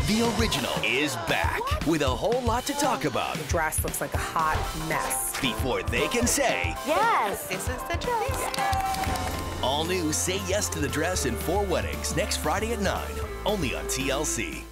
The original is back with a whole lot to talk about. The dress looks like a hot mess. Before they can say, yes, this is the dress. All new Say Yes to the Dress in 4 Weddings next Friday at 9, only on TLC.